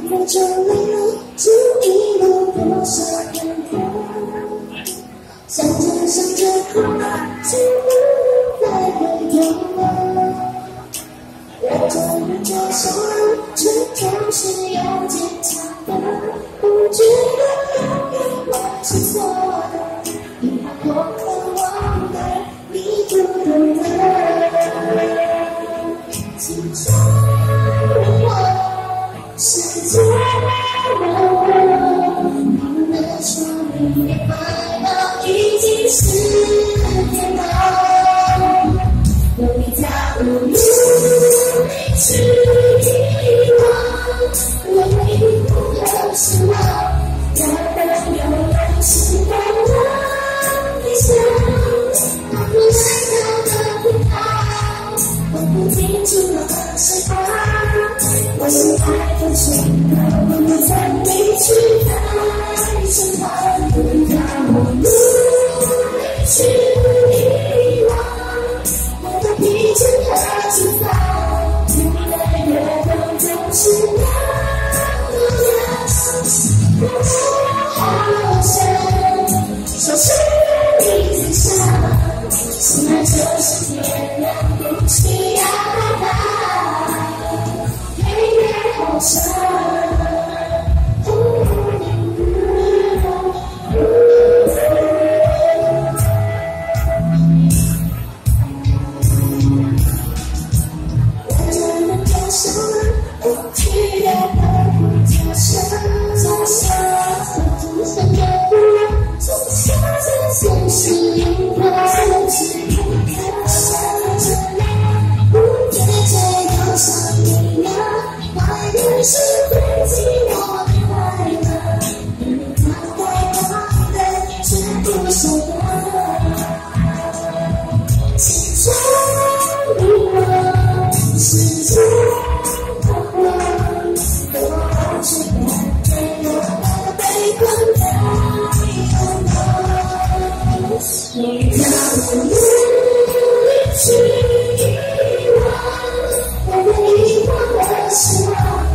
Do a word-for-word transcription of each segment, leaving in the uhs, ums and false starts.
我就没了，这一路多少坎坷，想着想着哭，就不能再回头了。人着人着伤，却总是有坚强的，不觉得永远我是错的，遗憾我渴望的，你不懂得。青春我世界我，你们说你的快乐已经是天堂，有你在无路里去遗忘，我没有的失望，要等有人时光的理想，我不来到的平凡，我不停住了时光，我是爱的瞬间，我不曾离去在身旁，让我努力去遗忘，我的疲倦和沮丧，越来越懂总是那么样，我好想说是你自想，醒来就是天亮，不需要害怕，黑夜好深。是最寂寞的快乐，你他该忘的却不舍得。青春迷惘，世界彷徨，我却没有那悲观的勇敢。你让我努力去遗忘，我们遗忘的失望。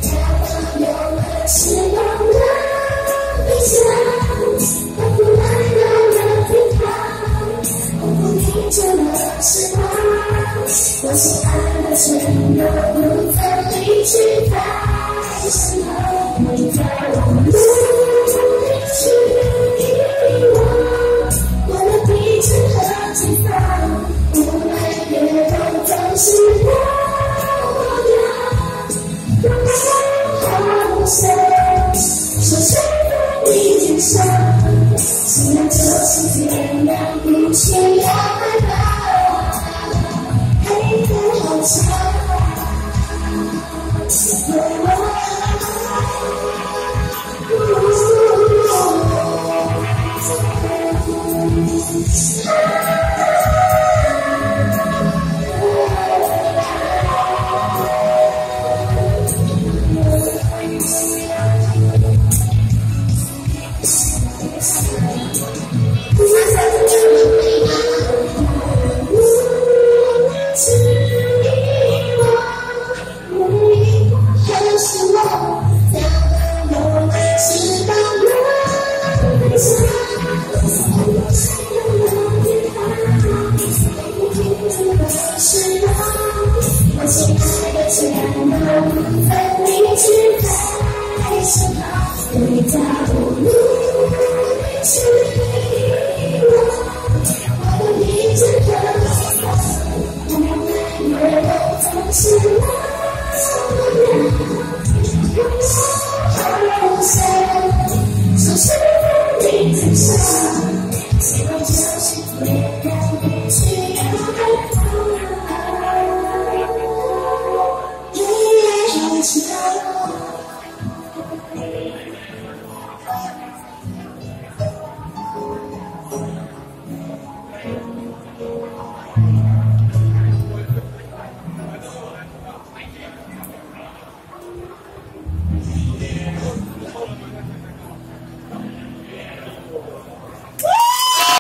是我的理想，我不来到了天堂，我不停止了时光，我心爱的全都不曾离去在身旁，你在我努力去遗忘，我的疲倦和沮丧，越来越懂总是那么样，好想说谁在你肩上，醒来就是天亮，不需要害怕，黑夜好长。我心爱的全都分离去在身旁，你在无路。